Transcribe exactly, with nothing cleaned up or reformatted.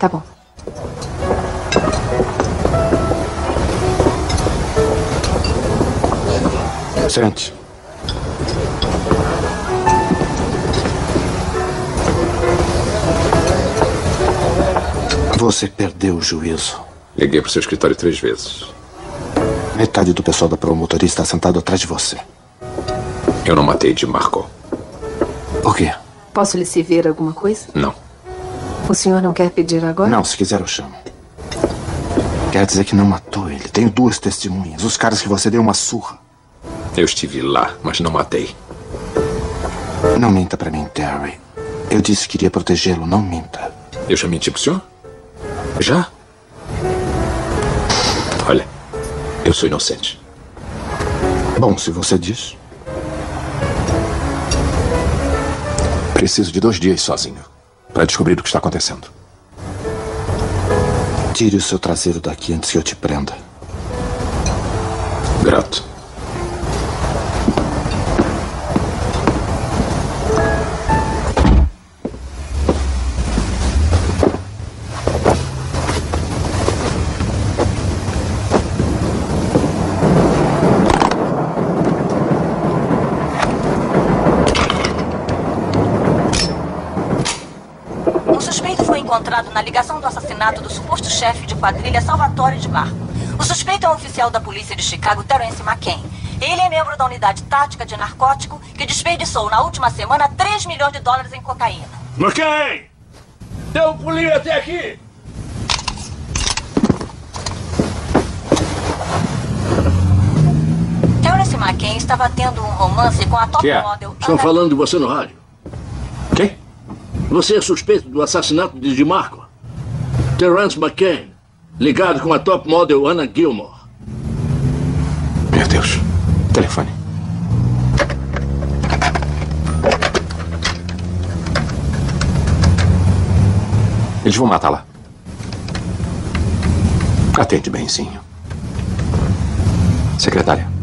Tá bom. Sente. Você perdeu o juízo. Liguei pro seu escritório três vezes. Metade do pessoal da promotoria está sentado atrás de você. Eu não matei de Marco. Por quê? Posso lhe servir alguma coisa? Não. O senhor não quer pedir agora? Não, se quiser eu chamo. Quer dizer que não matou ele. Tenho duas testemunhas. Os caras que você deu uma surra. Eu estive lá, mas não matei. Não minta pra mim, Terry. Eu disse que iria protegê-lo, não minta. Eu já menti pro senhor? Já? Olha, eu sou inocente. Bom, se você diz. Preciso de dois dias sozinho para descobrir o que está acontecendo. Tire o seu traseiro daqui antes que eu te prenda. Grato. Encontrado na ligação do assassinato do suposto chefe de quadrilha Salvatore de Marco. O suspeito é um oficial da polícia de Chicago, Terence McCain. Ele é membro da unidade tática de narcótico que desperdiçou na última semana três milhões de dólares em cocaína. McCain! Deu um pulinho até aqui! Terence McCain estava tendo um romance com a top é? model... Estão Ana... falando de você no rádio. Quem? Você é suspeito do assassinato de DeMarco. Terence McCain, ligado com a top model Anna Gilmore. Meu Deus. Telefone. Eles vão matá-la. Atende benzinho. Secretária.